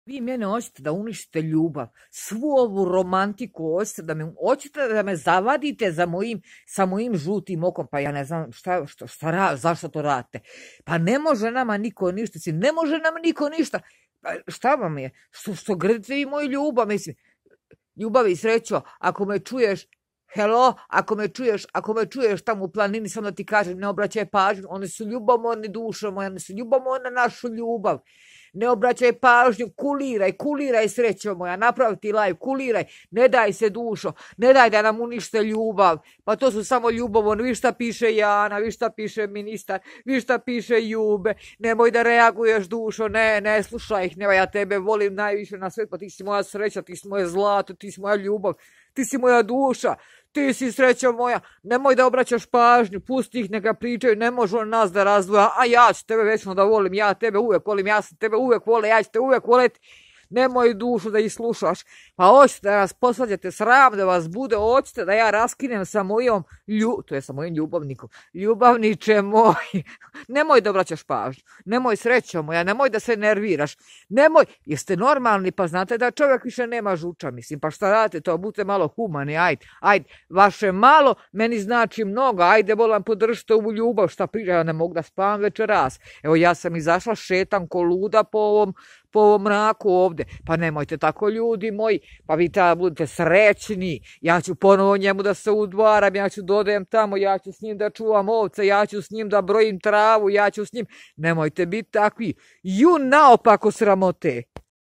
Vi mene hoćete da uništite ljubav, svu ovu romantiku, hoćete da me zavadite sa mojim žutim okom, pa ja ne znam zašto to radite. Pa ne može nama niko ništa, ne može nam niko ništa. Pa šta vam je? Što grdite vi moju ljubav, mislim. Ljubav i srećo, ako me čuješ, hello, ako me čuješ tamo u planini, samo da ti kažem, ne obraćaj pažnju, one su ljubomorne dušo moja, one su ljubomorne na našu ljubav. Ne obraćaj pažnju, kuliraj srećo moja, napravi ti live, kuliraj, ne daj se dušo, ne daj da nam unište ljubav, pa to su samo ljubomorni, vi šta piše Jana, vi šta piše ministar, vi šta piše Jube, nemoj da reaguješ dušo, ne slušaj ih, ja tebe volim najviše na svijetu, pa ti si moja sreća, ti si moje zlato, ti si moja ljubav, ti si moja duša, ti si sreća moja, nemoj da obraćaš pažnju, pusti ih neka pričaju, ne može on nas da razdvoja, a ja ću tebe večno da volim, ja tebe uvek volim, ja sam tebe uvek volim, ja ću te uvek voleti, nemoj dušu da ih slušaš, pa hoćete da nas posvađate, sram da vas bude, hoćete da ja raskinem sa mojom to je sa mojim ljubavnikom, ljubavniče moj, nemoj da obraćaš pažnju, nemoj srećo moja, nemoj da se nerviraš, nemoj, jeste normalni, pa znate da čovjek više nema žuča, mislim, pa šta radite to, budite malo humani, ajde, vaše malo meni znači mnogo, ajde, volim podržite ovu ljubav, šta priča, ja ne mogu da spavam večeras, evo ja sam izašla, šetam ko luda po ovom mraku ovde, pa nemojte tako ljudi moji, pa vi tada budete srećni, ja ću ponovo njemu da se udvaram, ja ću dodajem tamo, ja ću s njim da čuvam ovce, ja ću s njim da brojim travu, ja ću s njim, nemojte biti takvi, naopako sramote.